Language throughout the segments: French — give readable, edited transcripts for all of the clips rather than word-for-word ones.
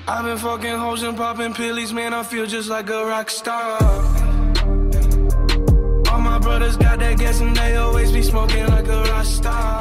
I've been fucking hoes and popping pillies, man, I feel just like a rock star. All my brothers got that gas and they always be smoking like a rock star.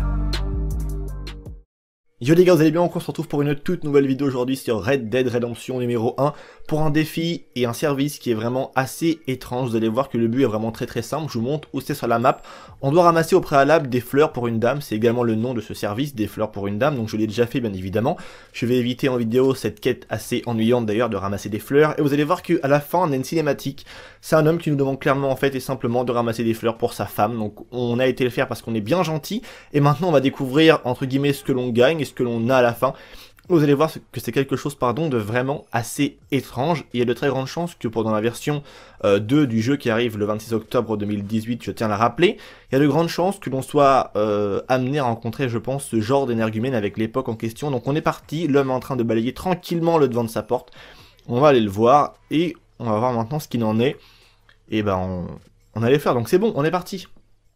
Yo les gars, vous allez bien? On se retrouve pour une toute nouvelle vidéo aujourd'hui sur Red Dead Redemption numéro 1 pour un défi et un service qui est vraiment assez étrange. Vous allez voir que le but est vraiment très simple. Je vous montre où c'est sur la map. On doit ramasser au préalable des fleurs pour une dame. C'est également le nom de ce service, des fleurs pour une dame. Donc je l'ai déjà fait bien évidemment. Je vais éviter en vidéo cette quête assez ennuyante d'ailleurs de ramasser des fleurs. Et vous allez voir qu'à la fin on a une cinématique. C'est un homme qui nous demande clairement en fait et simplement de ramasser des fleurs pour sa femme. Donc on a été le faire parce qu'on est bien gentil. Et maintenant on va découvrir entre guillemets ce que l'on gagne et ce que l'on a à la fin. Vous allez voir que c'est quelque chose de vraiment assez étrange. Il y a de très grandes chances que pendant la version 2 du jeu qui arrive le 26 octobre 2018, je tiens à la rappeler, il y a de grandes chances que l'on soit amené à rencontrer, je pense, ce genre d'énergumène avec l'époque en question. Donc on est parti, l'homme est en train de balayer tranquillement le devant de sa porte. On va aller le voir et on va voir maintenant ce qu'il en est. Et ben on allait faire, donc c'est bon, on est parti.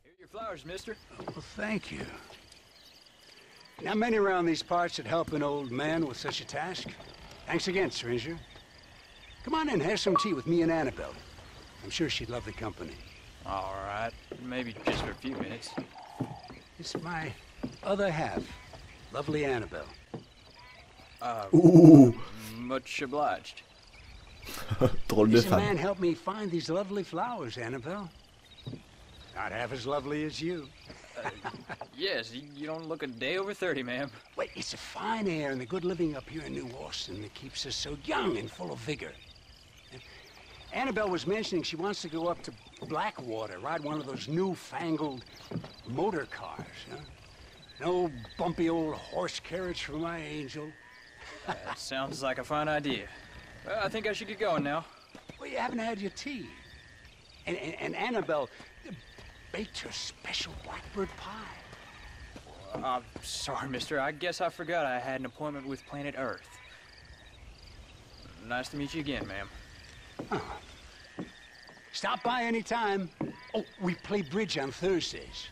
Not many around these parts that help an old man with such a task. Thanks again, stranger. Come on in, have some tea with me and Annabelle. I'm sure she'd love the company. All right, maybe just for a few minutes. It's my other half, lovely Annabelle. Ouh. Much obliged. Drôle de This man femme. helped me find these lovely flowers, Annabelle. Not half as lovely as you. Yes, you don't look a day over 30, ma'am. Wait, it's the fine air and the good living up here in New Austin that keeps us so young and full of vigor. Annabelle was mentioning she wants to go up to Blackwater, ride one of those newfangled motor cars. Huh? No bumpy old horse carriage for my angel. Sounds like a fine idea. Well, I think I should get going now. Well, you haven't had your tea. And Annabelle baked her special blackbird pie. I'm sorry, mister. I guess I forgot I had an appointment with Planet Earth. Nice to meet you again, ma'am. Huh. Stop by any time. Oh, we play bridge on Thursdays.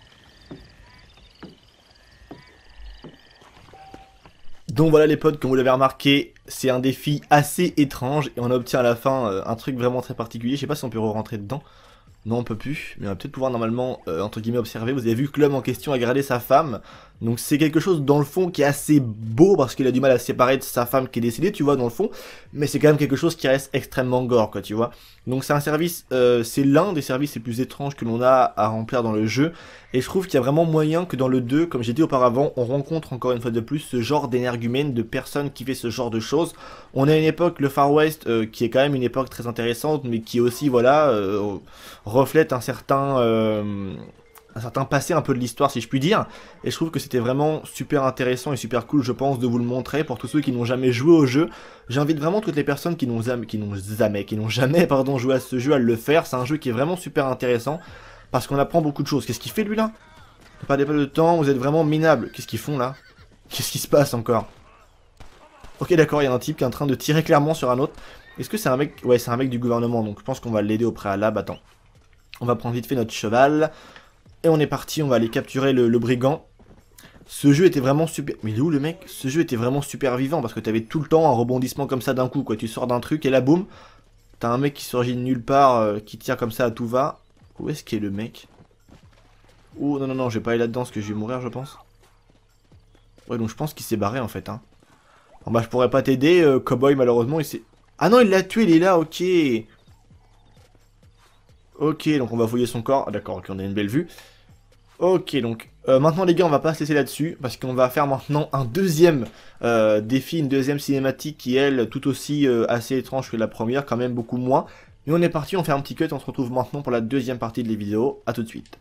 Donc voilà les potes, comme vous l'avez remarqué, c'est un défi assez étrange et on obtient à la fin un truc vraiment très particulier. Je sais pas si on peut rentrer dedans. Non, on peut plus, mais on va peut-être pouvoir normalement, entre guillemets, observer. Vous avez vu que l'homme en question a gardé sa femme. Donc c'est quelque chose dans le fond qui est assez beau parce qu'il a du mal à se séparer de sa femme qui est décédée, tu vois, dans le fond. Mais c'est quand même quelque chose qui reste extrêmement gore, quoi, tu vois. Donc c'est un service, c'est l'un des services les plus étranges que l'on a à remplir dans le jeu. Et je trouve qu'il y a vraiment moyen que dans le 2, comme j'ai dit auparavant, on rencontre encore une fois de plus ce genre d'énergumène, de personnes qui fait ce genre de choses. On a une époque, le Far West, qui est quand même une époque très intéressante, mais qui aussi, voilà, reflète un certain passé un peu de l'histoire, si je puis dire. Et je trouve que c'était vraiment super intéressant et super cool, je pense, de vous le montrer pour tous ceux qui n'ont jamais joué au jeu. J'invite vraiment toutes les personnes qui n'ont jamais joué à ce jeu à le faire. C'est un jeu qui est vraiment super intéressant parce qu'on apprend beaucoup de choses. Qu'est-ce qu'il fait lui là? Ne perdez pas de temps, vous êtes vraiment minable. Qu'est-ce qu'ils font là? Qu'est-ce qui se passe encore? Ok, d'accord, il y a un type qui est en train de tirer clairement sur un autre. Est-ce que c'est un mec? Ouais, c'est un mec du gouvernement, donc je pense qu'on va l'aider au préalable. Attends. On va prendre vite fait notre cheval. Et on est parti, on va aller capturer le brigand. Ce jeu était vraiment super... Mais il est où le mec? Ce jeu était vraiment super vivant parce que t'avais tout le temps un rebondissement comme ça d'un coup, quoi. Tu sors d'un truc et là, boum, t'as un mec qui surgit de nulle part, qui tire comme ça à tout va. Où est-ce qu'est le mec? Oh non, non, non, je vais pas aller là-dedans parce que je vais mourir, je pense. Ouais, donc je pense qu'il s'est barré en fait, hein. Bon, bah, je pourrais pas t'aider, cowboy, malheureusement, il s'est... Ah non, il l'a tué, il est là, ok. Ok, donc on va fouiller son corps. Ah, d'accord, ok, on a une belle vue. Ok, donc maintenant les gars, on va pas se laisser là-dessus, parce qu'on va faire maintenant un deuxième défi, une deuxième cinématique qui, elle, tout aussi assez étrange que la première, quand même beaucoup moins. Mais on est parti, on fait un petit cut, on se retrouve maintenant pour la deuxième partie de la vidéo. A tout de suite.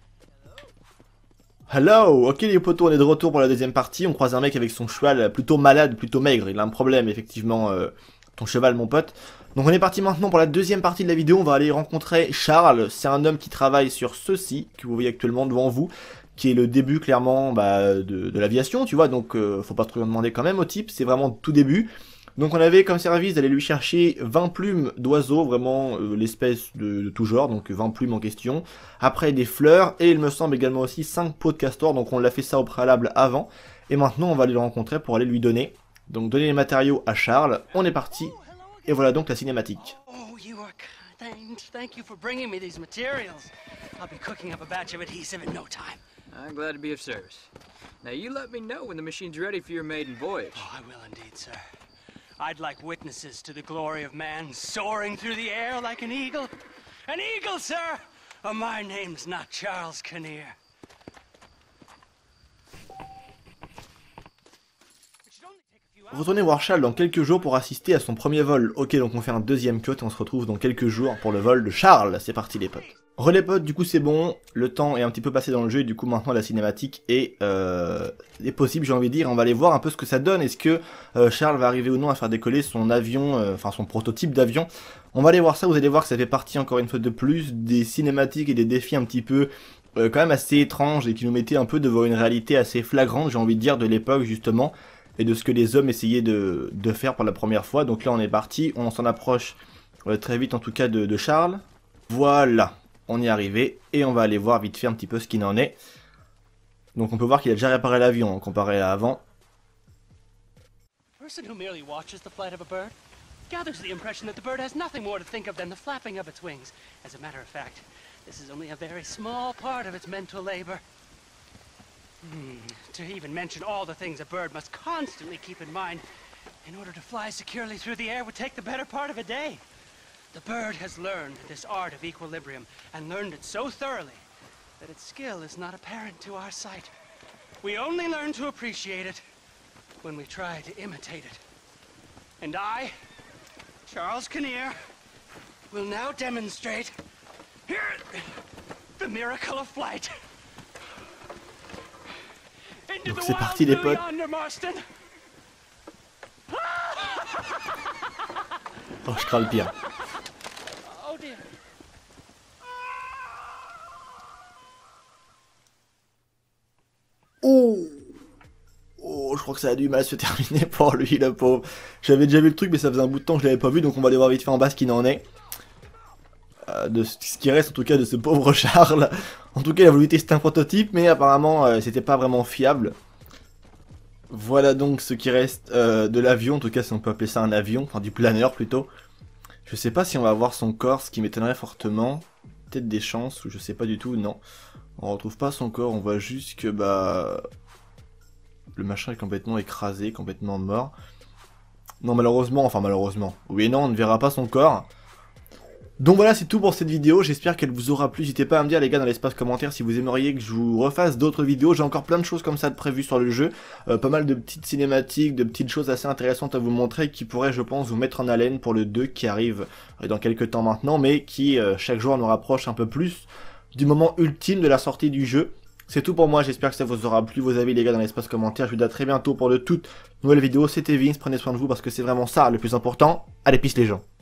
Hello. Ok les potos, on est de retour pour la deuxième partie. On croise un mec avec son cheval plutôt malade, plutôt maigre. Il a un problème, effectivement, ton cheval, mon pote. Donc on est parti maintenant pour la deuxième partie de la vidéo. On va aller rencontrer Charles. C'est un homme qui travaille sur ceci, que vous voyez actuellement devant vous, qui est le début, clairement, de l'aviation, tu vois. Donc faut pas trop en demander quand même au type, c'est vraiment tout début. Donc on avait comme service d'aller lui chercher 20 plumes d'oiseaux, vraiment l'espèce de tout genre, donc 20 plumes en question. Après des fleurs, et il me semble également aussi 5 pots de castor, donc on l'a fait ça au préalable avant. Et maintenant on va aller le rencontrer pour aller lui donner Donc donner les matériaux à Charles, on est parti, et voilà donc la cinématique. Oh, you are kind. Thank you for bringing me these materials. I'll be cooking up a batch of adhesive in no time. I'm glad to be of service. Now you let me know when the machine's ready for your maiden voyage. Oh, I will indeed, sir. I'd like witnesses to the glory of man soaring through the air like an eagle. An eagle, sir! Oh, my name's not Charles Kinnear. Retournez voir Charles dans quelques jours pour assister à son premier vol. Ok, donc on fait un deuxième cut et on se retrouve dans quelques jours pour le vol de Charles. C'est parti les potes. Relais potes, du coup c'est bon, le temps est un petit peu passé dans le jeu et du coup maintenant la cinématique est possible, j'ai envie de dire. On va aller voir un peu ce que ça donne. Est-ce que Charles va arriver ou non à faire décoller son avion, enfin son prototype d'avion. On va aller voir ça, vous allez voir que ça fait partie encore une fois de plus des cinématiques et des défis un petit peu quand même assez étranges et qui nous mettaient un peu devant une réalité assez flagrante, j'ai envie de dire, de l'époque justement. Et de ce que les hommes essayaient de faire pour la première fois. Donc là on est parti, on s'en approche très vite en tout cas de Charles. Voilà, on y est arrivé et on va aller voir vite fait un petit peu ce qu'il en est. Donc on peut voir qu'il a déjà réparé l'avion comparé à avant. A person who merely watches the flight of a bird gathers the impression that the bird has nothing more to think of than the flapping of its wings. As a matter of fact, this is only a very small part of its mental labor. To even mention all the things a bird must constantly keep in mind in order to fly securely through the air would take the better part of a day. The bird has learned this art of equilibrium and learned it so thoroughly that its skill is not apparent to our sight. We only learn to appreciate it when we try to imitate it. And I, Charles Kinnear, will now demonstrate here the miracle of flight. Donc c'est parti les potes. Oh je crains le pire. Oh, je crois que ça a du mal se terminer pour lui le pauvre. J'avais déjà vu le truc mais ça faisait un bout de temps que je l'avais pas vu, donc on va aller voir vite fait en bas ce qu'il en est. De ce qui reste en tout cas de ce pauvre Charles. En tout cas il a voulu tester un prototype mais apparemment c'était pas vraiment fiable. Voilà donc ce qui reste de l'avion, en tout cas si on peut appeler ça un avion, enfin du planeur plutôt. Je sais pas si on va voir son corps, ce qui m'étonnerait fortement. Peut-être des chances, ou je sais pas du tout, non. On retrouve pas son corps, on voit juste que le machin est complètement écrasé, complètement mort. Non malheureusement, enfin malheureusement, oui et non on ne verra pas son corps. Donc voilà, c'est tout pour cette vidéo, j'espère qu'elle vous aura plu. N'hésitez pas à me dire les gars dans l'espace commentaire si vous aimeriez que je vous refasse d'autres vidéos. J'ai encore plein de choses comme ça de prévues sur le jeu, pas mal de petites cinématiques, de petites choses assez intéressantes à vous montrer qui pourraient je pense vous mettre en haleine pour le 2 qui arrive dans quelques temps maintenant, mais qui chaque jour nous rapproche un peu plus du moment ultime de la sortie du jeu. C'est tout pour moi, j'espère que ça vous aura plu, vos avis les gars dans l'espace commentaire. Je vous dis à très bientôt pour de toutes nouvelles vidéos. C'était Vince, prenez soin de vous parce que c'est vraiment ça le plus important. Allez, peace les gens.